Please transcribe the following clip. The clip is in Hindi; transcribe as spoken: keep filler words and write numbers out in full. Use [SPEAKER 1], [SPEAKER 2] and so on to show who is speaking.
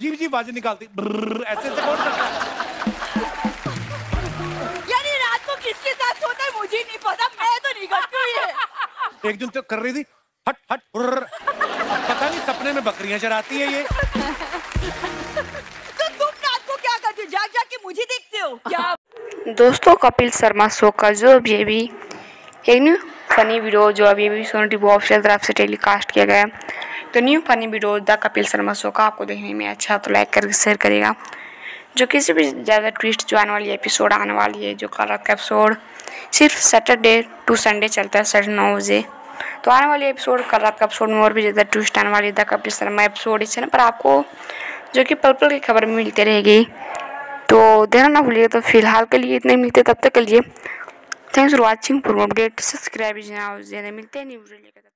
[SPEAKER 1] अजीब अजीब आवाजें निकालती, ऐसे ऐसे कौन करता है?
[SPEAKER 2] यानी रात को किसके साथ सोता है मुझे नहीं पता, मैं तो नहीं करती हूँ ये।
[SPEAKER 1] एक दिन तो कर रही थी हट हट, पता नहीं सपने में बकरियां चराती है ये।
[SPEAKER 2] तो तुम रात को क्या करते हो, जाग जाग के मुझे देखते हो क्या?
[SPEAKER 3] दोस्तों कपिल शर्मा शो का जो अभी अभी एक न्यू फनी वीडियो जो अभी अभी सोनी टीवी ऑफिशियल तरफ से टेलीकास्ट किया गया, तो new funny video the Kapil Sharma show का आपको देखने में अच्छा तो लाइक करके शेयर करेगा। जो किसी भी ज़्यादा ट्विस्ट जो आने वाली एपिसोड आने वाली है, जो कल रात का एपिसोड सिर्फ सैटरडे टू संडे चलता है साढ़े नौ बजे, तो आने वाली एपिसोड कल रात का एपिसोड में और भी ज़्यादा ट्विस्ट आने वाली है द कपिल शर्मा एपिसोड इस चैनल पर आपको जो कि पल पल की खबर मिलती रहेगी, तो देना ना भूलिएगा। तो फिलहाल के लिए इतने मिलते, तब तक के लिए thanks for watching, for update subscribe, ज़्यादा मिलते हैं नहीं।